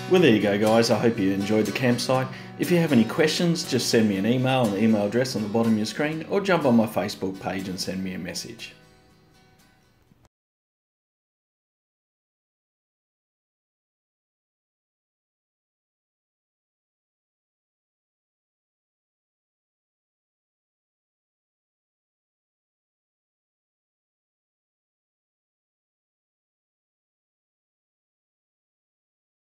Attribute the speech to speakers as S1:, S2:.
S1: Well, there you go, guys. I hope you enjoyed the campsite. If you have any questions, just send me an email on the email address on the bottom of your screen, or jump on my Facebook page and send me a message.